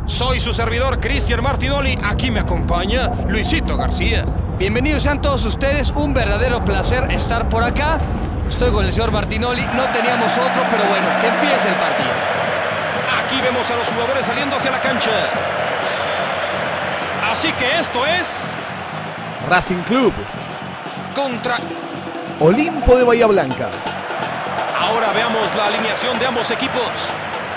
Soy su servidor, Cristian Martinoli. Aquí me acompaña Luisito García. Bienvenidos sean todos ustedes. Un verdadero placer estar por acá. Estoy con el señor Martinoli. No teníamos otro, pero bueno, que empiece el partido. Aquí vemos a los jugadores saliendo hacia la cancha. Así que esto es... Racing Club contra... Olimpo de Bahía Blanca. Ahora veamos la alineación de ambos equipos.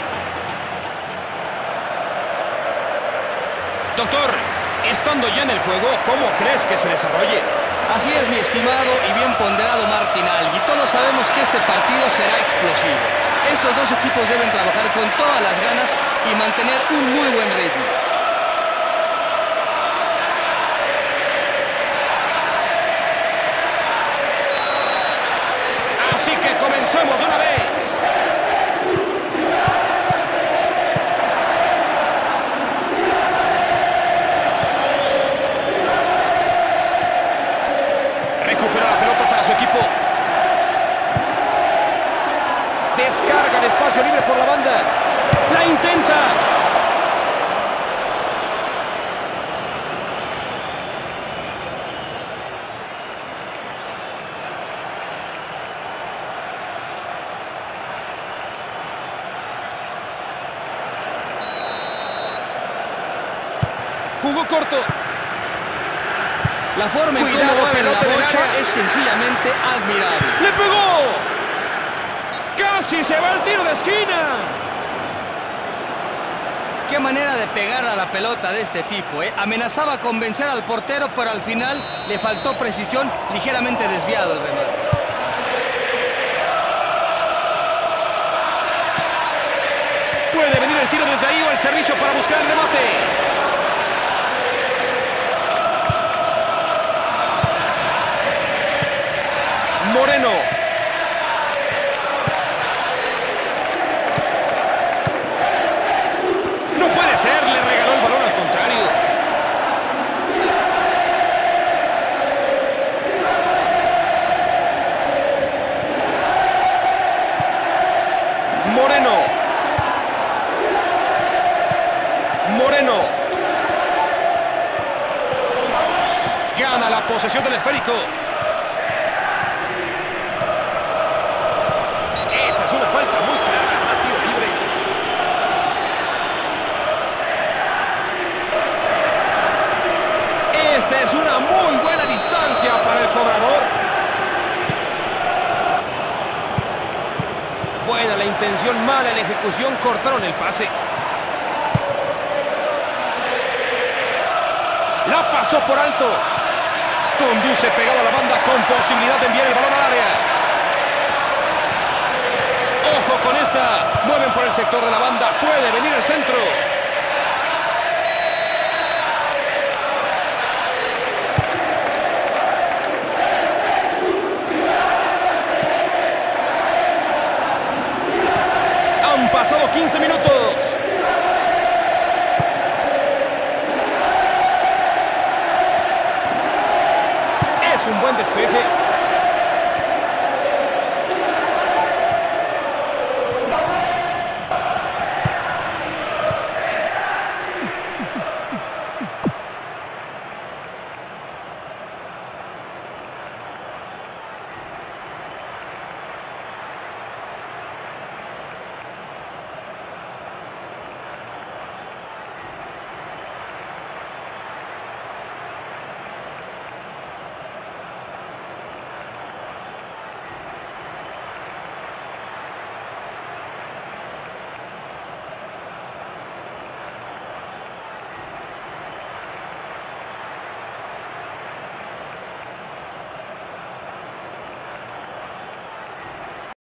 Doctor, estando ya en el juego, ¿cómo crees que se desarrolle? Así es, mi estimado y bien ponderado Martinoli. Y todos sabemos que este partido será explosivo. Estos dos equipos deben trabajar con todas las ganas y mantener un muy buen ritmo. Así que comencemos de una vez. Recupera la pelota para su equipo. Descarga el espacio libre por la banda. ¡La intenta! Jugó corto. La forma en cómo mueve la bocha es sencillamente admirable. ¡Le pegó! ¡Casi se va el tiro de esquina! Qué manera de pegar a la pelota de este tipo, ¿eh? Amenazaba con vencer al portero, pero al final le faltó precisión, ligeramente desviado el remate. Puede venir el tiro desde ahí o el servicio para buscar el remate. Moreno. No puede ser, le regaló el balón al contrario. Moreno. Moreno. Gana la posesión del esférico. Una falta muy clara, tiro libre. Esta es una muy buena distancia para el cobrador. Buena la intención, mala la ejecución, cortaron el pase. La pasó por alto. Conduce pegado a la banda con posibilidad de enviar el balón al área. ¡Ojo con esta! Mueven por el sector de la banda. Puede venir el centro. Han pasado 15 minutos.